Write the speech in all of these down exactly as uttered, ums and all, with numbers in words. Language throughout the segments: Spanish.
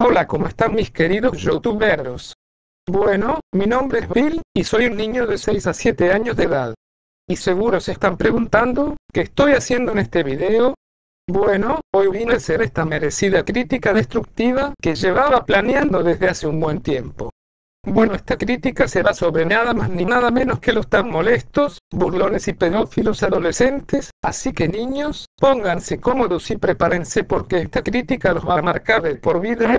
Hola, ¿cómo están mis queridos youtuberos? Bueno, mi nombre es Bill, y soy un niño de seis a siete años de edad. Y seguro se están preguntando, ¿qué estoy haciendo en este video? Bueno, hoy vine a hacer esta merecida crítica destructiva que llevaba planeando desde hace un buen tiempo. Bueno, esta crítica será sobre nada más ni nada menos que los tan molestos, burlones y pedófilos adolescentes, así que niños, pónganse cómodos y prepárense porque esta crítica los va a marcar de por vida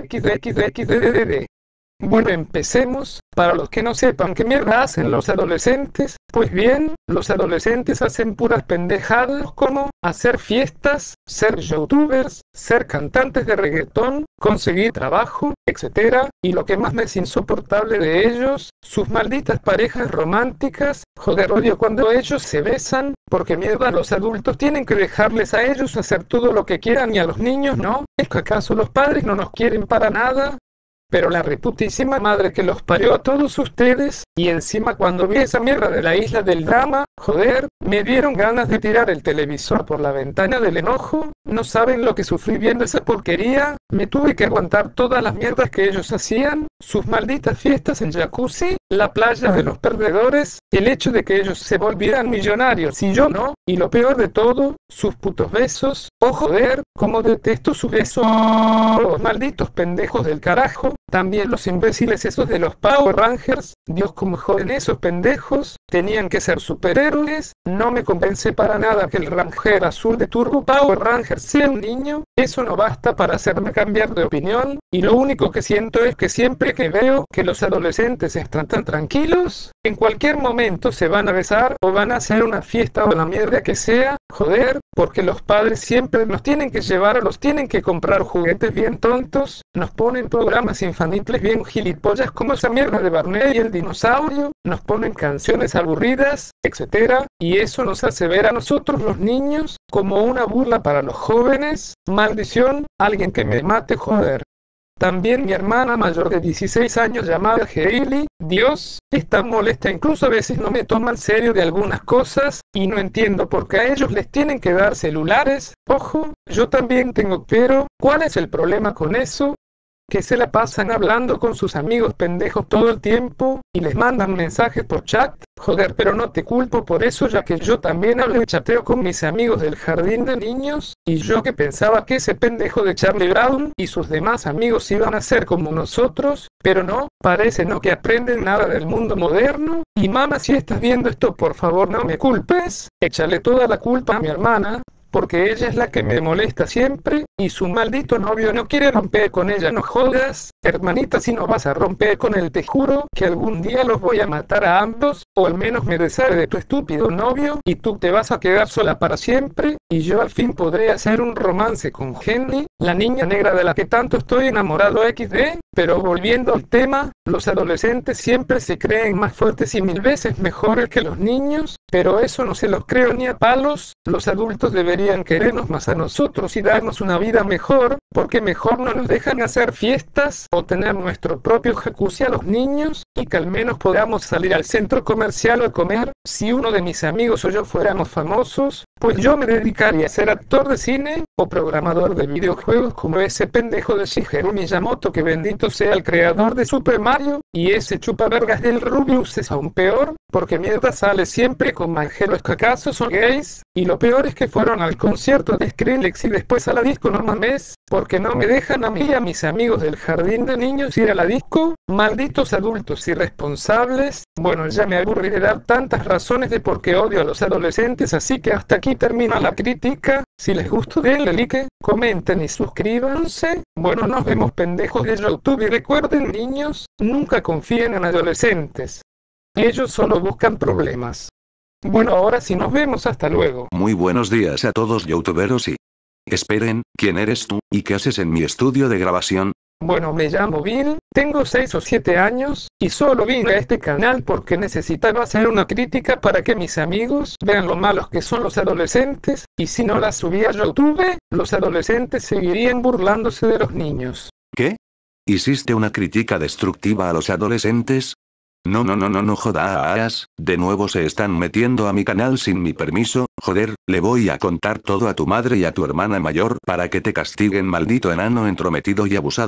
xdxdxdd. Bueno, empecemos. Para los que no sepan qué mierda hacen los adolescentes, pues bien, los adolescentes hacen puras pendejadas como hacer fiestas, ser youtubers, ser cantantes de reggaetón, conseguir trabajo, etcétera, y lo que más me es insoportable de ellos, sus malditas parejas románticas. Joder, odio cuando ellos se besan, porque mierda los adultos tienen que dejarles a ellos hacer todo lo que quieran y a los niños no. ¿Es que acaso los padres no nos quieren para nada? Pero la reputísima madre que los parió a todos ustedes, y encima cuando vi esa mierda de la isla del drama, joder, me dieron ganas de tirar el televisor por la ventana del enojo. No saben lo que sufrí viendo esa porquería. Me tuve que aguantar todas las mierdas que ellos hacían, sus malditas fiestas en jacuzzi, la playa de los perdedores, el hecho de que ellos se volvieran millonarios y yo no, y lo peor de todo, sus putos besos. Oh joder, como detesto su beso. Los malditos pendejos del carajo. También los imbéciles esos de los Power Rangers. Dios, como joden esos pendejos. Tenían que ser superhéroes. No me convence para nada que el Ranger azul de Turbo Power Ranger sea un niño. Eso no basta para hacerme cambiar de opinión. Y lo único que siento es que siempre que veo que los adolescentes están tan tranquilos, en cualquier momento se van a besar o van a hacer una fiesta o la mierda que sea. Joder, porque los padres siempre nos tienen que llevar o los tienen que comprar juguetes bien tontos. Nos ponen programas infantiles bien gilipollas como esa mierda de Barney y el dinosaurio. Nos ponen canciones aburridas, etcétera. Y eso nos hace ver a nosotros los niños como una burla para los jóvenes. Maldición, alguien que me mate, joder. También mi hermana mayor de dieciséis años llamada Hailey, Dios, está molesta, incluso a veces no me toma en serio de algunas cosas, y no entiendo por qué a ellos les tienen que dar celulares. Ojo, yo también tengo, pero ¿cuál es el problema con eso? Que se la pasan hablando con sus amigos pendejos todo el tiempo, y les mandan mensajes por chat. Joder, pero no te culpo por eso, ya que yo también hablo y chateo con mis amigos del jardín de niños, y yo que pensaba que ese pendejo de Charlie Brown y sus demás amigos iban a ser como nosotros, pero no, parece no que aprenden nada del mundo moderno. Y mamá, si estás viendo esto, por favor no me culpes, échale toda la culpa a mi hermana, porque ella es la que me molesta siempre, y su maldito novio no quiere romper con ella. No jodas, hermanita, si no vas a romper con él, te juro que algún día los voy a matar a ambos, o al menos me desharé de tu estúpido novio, y tú te vas a quedar sola para siempre, y yo al fin podré hacer un romance con Henry, la niña negra de la que tanto estoy enamorado xd. Pero volviendo al tema, los adolescentes siempre se creen más fuertes y mil veces mejores que los niños, pero eso no se los creo ni a palos. Los adultos deberían querernos más a nosotros y darnos una vida mejor, porque mejor no nos dejan hacer fiestas o tener nuestro propio jacuzzi a los niños, y que al menos podamos salir al centro comercial a comer. Si uno de mis amigos o yo fuéramos famosos, pues yo me dedicaría a ser actor de cine o programador de videojuegos como ese pendejo de Shigeru Miyamoto, que bendito sea el creador de Super Mario, y ese chupavergas del Rubius es aún peor, porque mierda sale siempre con manjeros que acaso son gays, y lo peor es que fueron al concierto de Skrillex y después a la disco. No mames, porque no me dejan a mí y a mis amigos del jardín de niños ir a la disco. Malditos adultos irresponsables. Bueno, ya me aburrí de dar tantas razones de por qué odio a los adolescentes, así que hasta aquí termina la crítica. Si les gustó, denle like, comenten y suscríbanse. Bueno, nos vemos, pendejos de YouTube, y recuerden, niños, nunca confíen en adolescentes. Ellos solo buscan problemas. Bueno, ahora sí nos vemos, hasta luego. Muy buenos días a todos youtuberos y... Esperen, ¿quién eres tú, y qué haces en mi estudio de grabación? Bueno, me llamo Bill, tengo seis o siete años, y solo vine a este canal porque necesitaba hacer una crítica para que mis amigos vean lo malos que son los adolescentes, y si no la subí a YouTube, los adolescentes seguirían burlándose de los niños. ¿Qué? ¿Hiciste una crítica destructiva a los adolescentes? No no no no no jodas, de nuevo se están metiendo a mi canal sin mi permiso. Joder, le voy a contar todo a tu madre y a tu hermana mayor para que te castiguen, maldito enano entrometido y abusador.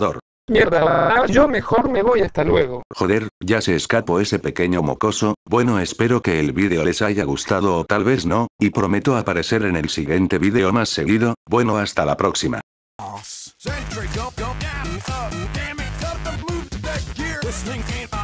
Mierda, yo mejor me voy, hasta luego. Joder, ya se escapó ese pequeño mocoso. Bueno, espero que el vídeo les haya gustado o tal vez no, y prometo aparecer en el siguiente vídeo más seguido. Bueno, hasta la próxima. Sentry, don't, don't, damn, uh, damn it, cut the move to that gear. This thing ain't